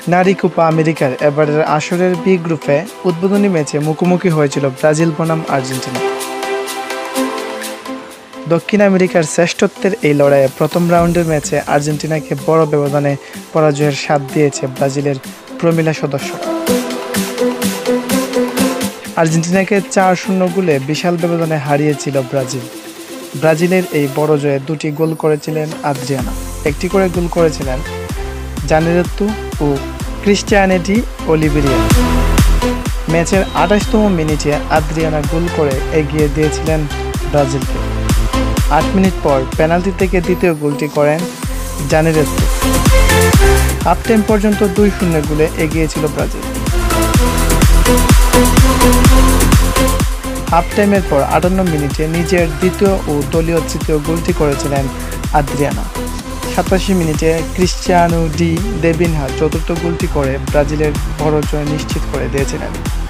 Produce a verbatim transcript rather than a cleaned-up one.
নারী কোপা আমেরিকার এবারের আসরের বি গ্রুপে উদ্বোধনী ম্যাচে মুখোমুখি হয়েছিল ব্রাজিল বনাম আর্জেন্টিনা। দক্ষিণ আমেরিকার শ্রেষ্ঠত্বের এই লড়াইয়ে প্রথম রাউন্ডের ম্যাচে আর্জেন্টিনাকে বড় ব্যবধানে পরাজয়ের স্বাদ দিয়েছে ব্রাজিলের প্রমিলা সদস্যরা। আর্জেন্টিনাকে চার শূন্য গোলে বিশাল ব্যবধানে হারিয়েছিল ব্রাজিল। ব্রাজিলের এই বড় জয়ে দুটি গোল করেছিলেন আদ্রিয়ানা, একটি করে গোল করেছিলেন জানেরেত্তু ও ক্রিস্টিয়ানেটি অলিভেরিয়া। ম্যাচের আঠাশতম মিনিটে আদ্রিয়ানা গোল করে এগিয়ে দিয়েছিলেন ব্রাজিলকে। আট মিনিট পর পেনাল্টি থেকে দ্বিতীয় গোলটি করেন জানেরেত্তু। হাফ টাইম পর্যন্ত দুই শূন্য গোলে এগিয়েছিল ব্রাজিল। হাফ টাইমের পর আটান্ন মিনিটে নিজের দ্বিতীয় ও দলীয় তৃতীয় গোলটি করেছিলেন আদ্রিয়ানা। সাতাশি মিনিটে ক্রিস্টিয়ানো ডি দেবিনহা চতুর্থ গোলটি করে ব্রাজিলের বড় জয় নিশ্চিত করে দিয়েছিলেন।